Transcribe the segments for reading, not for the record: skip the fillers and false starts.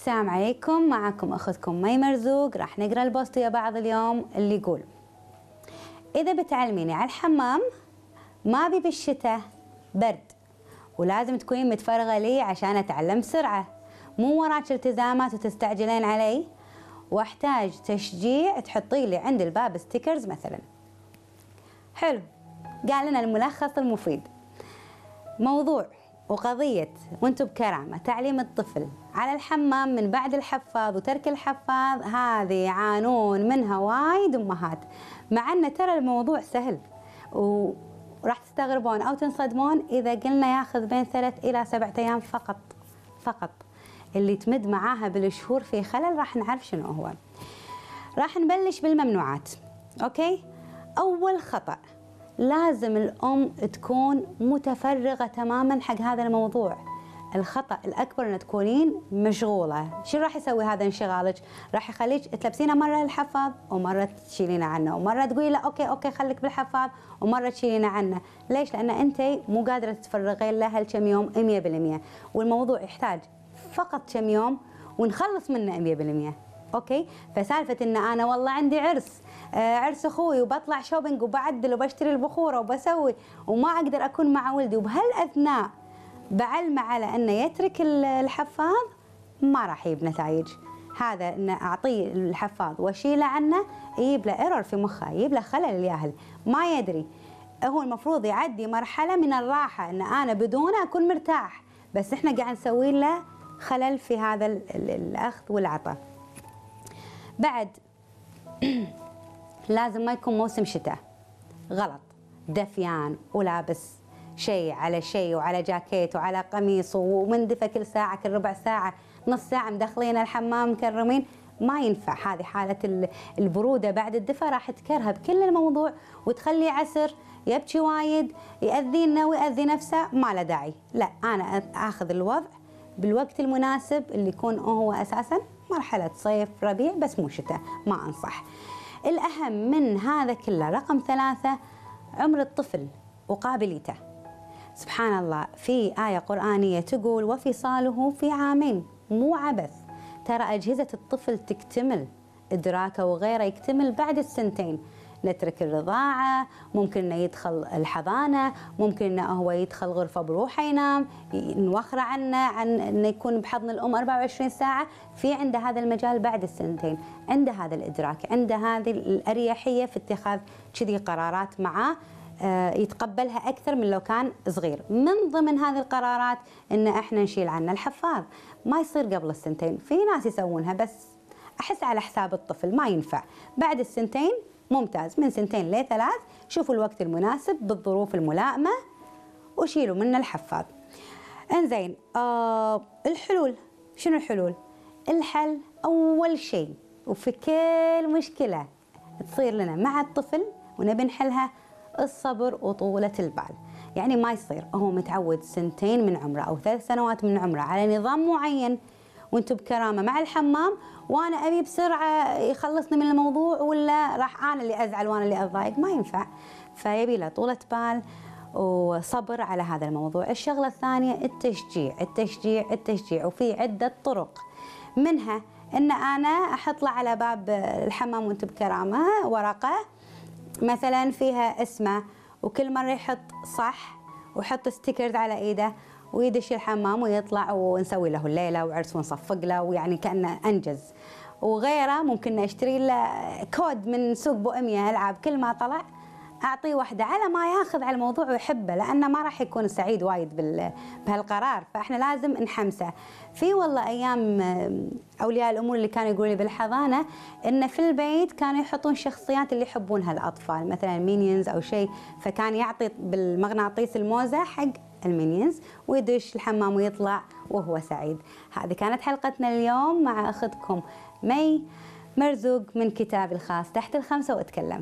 السلام عليكم، معكم أختكم مي مرزوق. راح نقرأ البوست ويا بعض اليوم اللي يقول: إذا بتعلميني على الحمام ما بي بالشتاء برد، ولازم تكونين متفرغة لي عشان أتعلم بسرعة، مو وراك التزامات وتستعجلين علي، واحتاج تشجيع تحطي لي عند الباب ستيكرز مثلا. حلو، قال لنا الملخص المفيد. موضوع وقضية وانتم بكرامة تعليم الطفل على الحمام من بعد الحفاض وترك الحفاض، هذه يعانون منها وايد أمهات، مع أن ترى الموضوع سهل وراح تستغربون أو تنصدمون إذا قلنا ياخذ بين 3 إلى 7 أيام فقط. اللي تمد معاها بالشهور في خلل راح نعرف شنو هو. راح نبلش بالممنوعات. أوكي، أول خطأ، لازم الأم تكون متفرغة تماما حق هذا الموضوع. الخطأ الأكبر أن تكونين مشغولة. شو راح يسوي هذا انشغالك؟ راح يخليك تلبسينه مرة الحفاض ومرة تشيلينه عنه، ومرة تقولي له أوكي خليك بالحفاض ومرة تشيلينه عنه. ليش؟ لأن أنت مو قادرة تتفرغين له هالكم يوم 100%، والموضوع يحتاج فقط كم يوم ونخلص منه 100%. اوكي، فسالفه ان انا والله عندي عرس اخوي وبطلع شوبينج وبعدل وبشتري البخوره وبسوي وما اقدر اكون مع ولدي، وبهالاثناء بعلمه على انه يترك الحفاض، ما راح يجيب نتائج. هذا ان اعطيه الحفاض واشيله عنه يجيب له ايرور في مخه، يجيب له خلل الياهل، ما يدري. هو المفروض يعدي مرحله من الراحه، ان انا بدونه اكون مرتاح، بس احنا قاعد نسوي له خلل في هذا الاخذ والعطاء. بعد لازم ما يكون موسم شتاء، غلط، دفيان ولابس شيء على شيء وعلى جاكيت وعلى قميص ومندفة كل ساعة كل ربع ساعة نص ساعة مدخلين الحمام مكرمين، ما ينفع. هذه حالة البرودة بعد الدفا راح تكرهب كل الموضوع وتخلي عسر يبكي وايد، يأذينا ويأذي نفسه، ما له داعي. لا، أنا آخذ الوضع بالوقت المناسب اللي يكون هو أساساً مرحلة صيف ربيع، بس مو شتاء، ما أنصح. الأهم من هذا كله رقم 3، عمر الطفل وقابليته. سبحان الله، في آية قرآنية تقول: وفصاله في عامين، مو عبث. ترى أجهزة الطفل تكتمل، إدراكه وغيره يكتمل بعد 2 نترك الرضاعة، ممكن انه يدخل الحضانة، ممكن انه هو يدخل غرفة بروحه ينام، نوخره عنه عن انه يكون بحضن الام 24 ساعة. في عنده هذا المجال بعد 2، عنده هذا الادراك، عنده هذه الاريحية في اتخاذ كذي قرارات معاه، يتقبلها اكثر من لو كان صغير. من ضمن هذه القرارات ان احنا نشيل عنه الحفاض، ما يصير قبل 2. في ناس يسوونها بس احس على حساب الطفل، ما ينفع. بعد 2 ممتاز، من 2 ل3 شوفوا الوقت المناسب بالظروف الملائمة وشيلوا منه الحفاض. انزين، الحلول، شنو الحلول؟ الحل أول شيء وفي كل مشكلة تصير لنا مع الطفل ونبي نحلها، الصبر وطولة البال. يعني ما يصير هو متعود 2 من عمره أو 3 سنوات من عمره على نظام معين وانتم بكرامة مع الحمام، وانا ابي بسرعة يخلصني من الموضوع، ولا راح انا اللي ازعل وانا اللي اتضايق، ما ينفع. فيبي له طولة بال وصبر على هذا الموضوع. الشغلة الثانية التشجيع، وفي عدة طرق، منها ان انا احط له على باب الحمام وانتم بكرامة ورقة مثلا فيها اسمه، وكل مرة يحط صح ويحط ستيكرز على ايده ويدش الحمام ويطلع ونسوي له الليله وعرس ونصفق له، ويعني كانه انجز. وغيره ممكن اشتري له كود من سوق بوهيميا العاب، كل ما طلع اعطيه واحده على ما ياخذ على الموضوع ويحبه، لانه ما راح يكون سعيد وايد بهالقرار، فاحنا لازم نحمسه. في والله ايام اولياء الامور اللي كانوا يقولوا لي بالحضانه ان في البيت كانوا يحطون شخصيات اللي يحبونها الاطفال، مثلا مينيونز او شيء، فكان يعطي بالمغناطيس الموزه حق المينيونز ويدش الحمام ويطلع وهو سعيد. هذه كانت حلقتنا اليوم مع اختكم مي مرزوق من كتابي الخاص تحت ال5 واتكلم.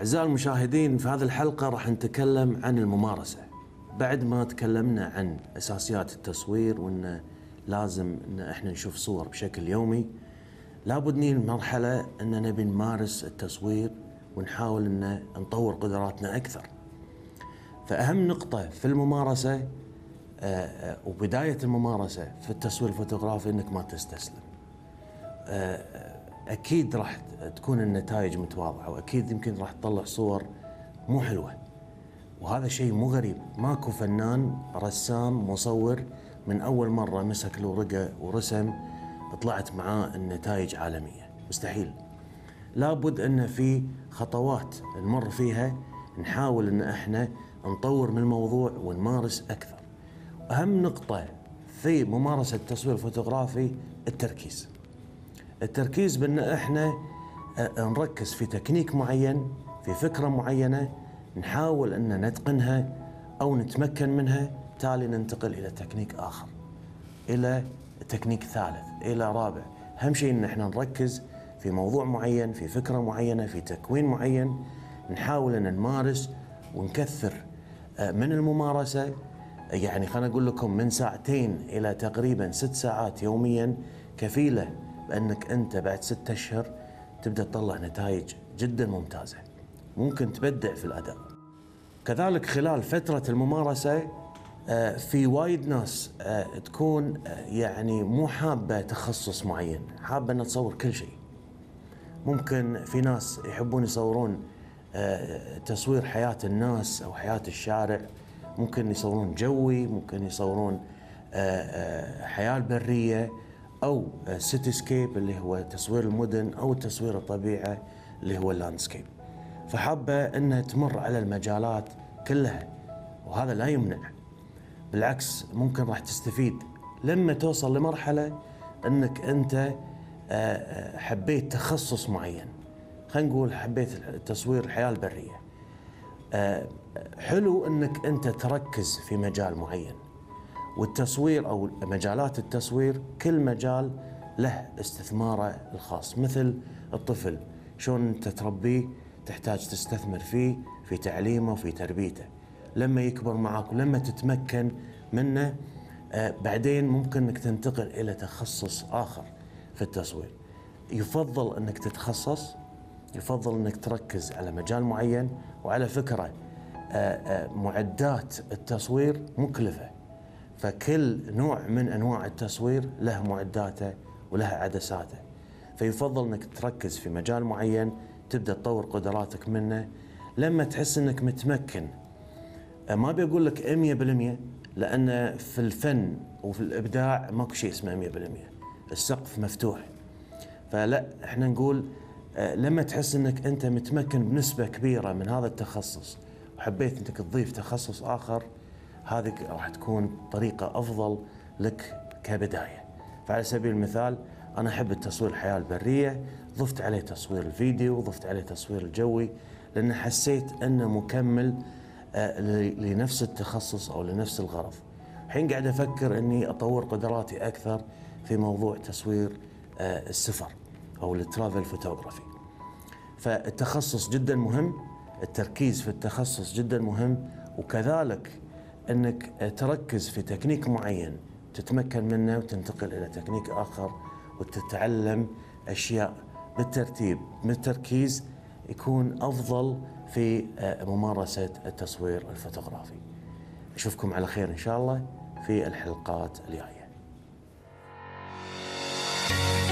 أعزائي المشاهدين، في هذه الحلقة راح نتكلم عن الممارسة. بعد ما تكلمنا عن أساسيات التصوير وأن لازم أن احنا نشوف صور بشكل يومي، لابد نيجي لمرحلة أن نبي نمارس التصوير ونحاول أن نطور قدراتنا أكثر. فأهم نقطة في الممارسة وبداية الممارسة في التصوير الفوتوغرافي أنك ما تستسلم. أكيد راح تكون النتائج متواضعة، وأكيد يمكن راح تطلع صور مو حلوة، وهذا شيء مو غريب. ماكو فنان رسام مصور من أول مرة مسك له ورقة ورسم طلعت معاه النتائج عالمية، مستحيل. لابد أن في خطوات نمر فيها نحاول أن احنا نطور من الموضوع ونمارس أكثر. أهم نقطة في ممارسة التصوير الفوتوغرافي التركيز. التركيز بأن احنا نركز في تكنيك معين، في فكرة معينة، نحاول أن نتقنها أو نتمكن منها، تالي ننتقل إلى تكنيك آخر، إلى تكنيك ثالث، إلى رابع. أهم شيء أن احنا نركز في موضوع معين، في فكرة معينة، في تكوين معين، نحاول أن نمارس ونكثر من الممارسة. يعني خلينا أقول لكم من 2 إلى تقريبا 6 ساعات يوميا كفيلة بأنك أنت بعد 6 أشهر تبدأ تطلع نتائج جدا ممتازة، ممكن تبدع في الأداء. كذلك خلال فترة الممارسة في وايد ناس تكون يعني مو حابة تخصص معين، حابة أن تصور كل شيء. ممكن في ناس يحبون يصورون تصوير حياة الناس أو حياة الشارع، ممكن يصورون جوي، ممكن يصورون حياة البرية، أو سيتيسكيب اللي هو تصوير المدن، أو تصوير الطبيعة اللي هو اللاندسكيب. فحابة أنها تمر على المجالات كلها، وهذا لا يمنع، بالعكس ممكن راح تستفيد لما توصل لمرحلة أنك أنت حبيت تخصص معين. خلينا نقول حبيت تصوير الحياة البرية، حلو أنك أنت تركز في مجال معين. والتصوير أو مجالات التصوير كل مجال له استثماره الخاص. مثل الطفل، شلون أنت تربيه تحتاج تستثمر فيه، في تعليمه وفي تربيته. لما يكبر معك ولما تتمكن منه بعدين ممكن أنك تنتقل إلى تخصص آخر في التصوير. يفضل أنك تتخصص، يفضل أنك تركز على مجال معين. وعلى فكرة معدات التصوير مكلفة، فكل نوع من أنواع التصوير له معداته وله عدساته، فيفضل أنك تركز في مجال معين، تبدأ تطور قدراتك منه. لما تحس أنك متمكن، ما بيقول لك 100%، لأن في الفن وفي الإبداع ماكو شيء اسمه 100%، السقف مفتوح. فلا، احنا نقول لما تحس أنك أنت متمكن بنسبة كبيرة من هذا التخصص وحبيت أنك تضيف تخصص آخر، هذه راح تكون طريقة أفضل لك كبداية. فعلى سبيل المثال أنا أحب التصوير الحياة البرية، ضفت عليه تصوير الفيديو وضفت عليه تصوير الجوي، لأن حسيت أنه مكمل لنفس التخصص أو لنفس الغرض. الحين قاعد أفكر أني أطور قدراتي أكثر في موضوع تصوير السفر أو الترافل فوتوغرافي. فالتخصص جدا مهم، التركيز في التخصص جدا مهم، وكذلك أنك تركز في تكنيك معين تتمكن منه وتنتقل إلى تكنيك آخر وتتعلم أشياء بالترتيب. بالتركيز يكون أفضل في ممارسة التصوير الفوتوغرافي. أشوفكم على خير إن شاء الله في الحلقات الجاية.